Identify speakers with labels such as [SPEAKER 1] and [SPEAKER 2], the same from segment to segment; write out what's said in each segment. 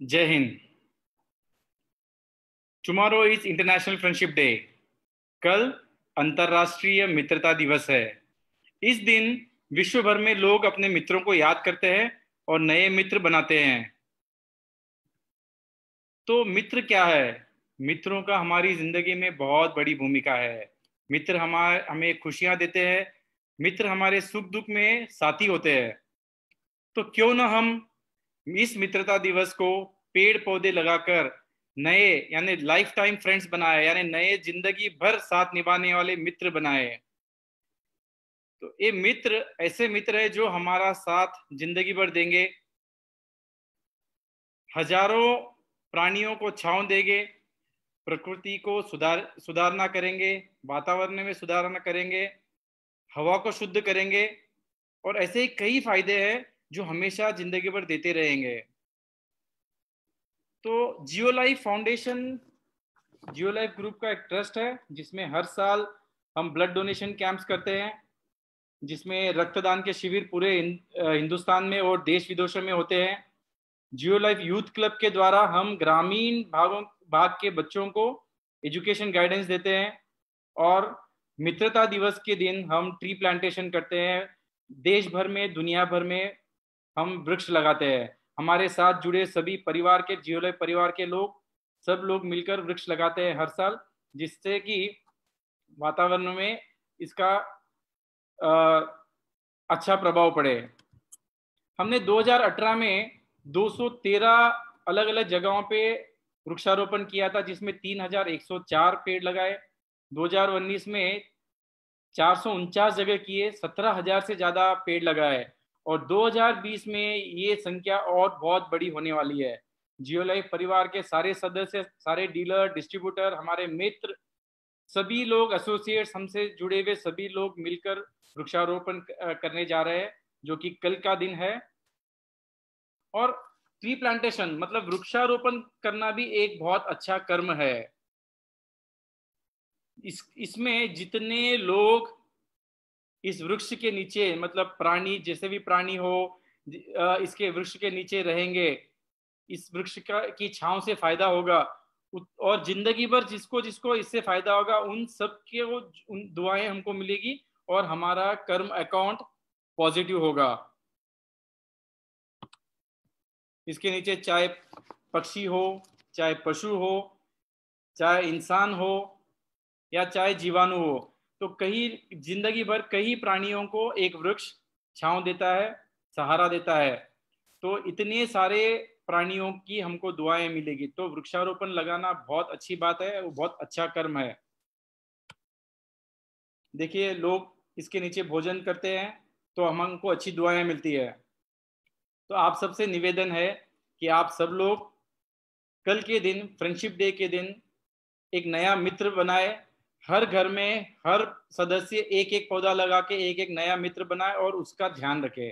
[SPEAKER 1] जय हिंद। Tomorrow is international friendship day. कल अंतर्राष्ट्रीय मित्रता दिवस है। इस दिन विश्व भर में लोग अपने मित्रों को याद करते हैं और नए मित्र बनाते हैं। तो मित्र क्या है? मित्रों का हमारी जिंदगी में बहुत बड़ी भूमिका है। मित्र हमें खुशियां देते हैं। मित्र हमारे सुख दुख में साथी होते हैं। तो क्यों ना हम इस मित्रता दिवस को पेड़ पौधे लगाकर नए यानी लाइफ टाइम फ्रेंड्स बनाए, यानी नए जिंदगी भर साथ निभाने वाले मित्र बनाए। तो ये मित्र ऐसे मित्र है जो हमारा साथ जिंदगी भर देंगे, हजारों प्राणियों को छांव देंगे, प्रकृति को सुधारना करेंगे, वातावरण में सुधारना करेंगे, हवा को शुद्ध करेंगे और ऐसे ही कई फायदे हैं जो हमेशा जिंदगी भर देते रहेंगे। तो Jio life foundation Jio life group का एक ट्रस्ट है जिसमें हर साल हम ब्लड डोनेशन कैंप्स करते हैं, जिसमें रक्तदान के शिविर पूरे हिंदुस्तान में और देश विदेशों में होते हैं। जियो लाइफ यूथ क्लब के द्वारा हम ग्रामीण भाग के बच्चों को एजुकेशन गाइडेंस देते हैं और मित्रता दिवस के दिन हम ट्री प्लांटेशन करते हैं। देश भर में, दुनिया भर में हम वृक्ष लगाते हैं। हमारे साथ जुड़े सभी परिवार के, जियो लाइफ परिवार के लोग, सब लोग मिलकर वृक्ष लगाते हैं हर साल, जिससे कि वातावरण में इसका अच्छा प्रभाव पड़े। हमने 2018 में 213 अलग अलग जगहों पे वृक्षारोपण किया था, जिसमें 3104 पेड़ लगाए। 2019 में 449 जगह किए, 17,000 से ज्यादा पेड़ लगाए और 2020 में ये संख्या और बहुत बड़ी होने वाली है। जियो लाइफ परिवार के सारे सदस्य, सारे डीलर, डिस्ट्रीब्यूटर, हमारे मित्र, सभी लोग, एसोसिएट्स, हमसे जुड़े हुए सभी लोग मिलकर वृक्षारोपण करने जा रहे हैं, जो कि कल का दिन है। और ट्री प्लांटेशन मतलब वृक्षारोपण करना भी एक बहुत अच्छा कर्म है। इसमें जितने लोग इस वृक्ष के नीचे, मतलब प्राणी, जैसे भी प्राणी हो, इसके वृक्ष के नीचे रहेंगे, इस वृक्ष की छांव से फायदा होगा और जिंदगी भर जिसको जिसको इससे फायदा होगा उन सब के वो उन दुआएं हमको मिलेगी और हमारा कर्म अकाउंट पॉजिटिव होगा। इसके नीचे चाहे पक्षी हो, चाहे पशु हो, चाहे इंसान हो या चाहे जीवाणु हो, तो कई जिंदगी भर कई प्राणियों को एक वृक्ष छांव देता है, सहारा देता है। तो इतने सारे प्राणियों की हमको दुआएं मिलेगी। तो वृक्षारोपण लगाना बहुत अच्छी बात है, वो बहुत अच्छा कर्म है। देखिए, लोग इसके नीचे भोजन करते हैं तो हमको अच्छी दुआएं मिलती है। तो आप सबसे निवेदन है कि आप सब लोग कल के दिन, फ्रेंडशिप डे के दिन, एक नया मित्र बनाए। हर घर में हर सदस्य एक एक पौधा लगा के एक एक नया मित्र बनाए और उसका ध्यान रखे।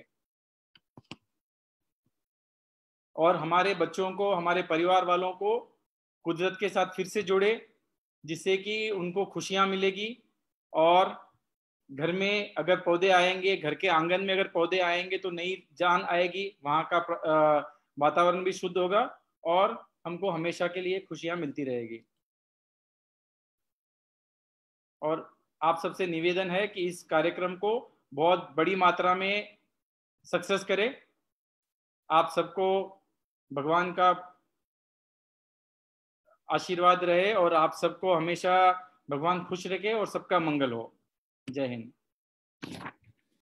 [SPEAKER 1] और हमारे बच्चों को, हमारे परिवार वालों को कुदरत के साथ फिर से जोड़े, जिससे कि उनको खुशियां मिलेगी। और घर में अगर पौधे आएंगे, घर के आंगन में अगर पौधे आएंगे तो नई जान आएगी, वहाँ का वातावरण भी शुद्ध होगा और हमको हमेशा के लिए खुशियां मिलती रहेगी। और आप सबसे निवेदन है कि इस कार्यक्रम को बहुत बड़ी मात्रा में सक्सेस करें। आप सबको भगवान का आशीर्वाद रहे और आप सबको हमेशा भगवान खुश रखे और सबका मंगल हो। जय हिंद।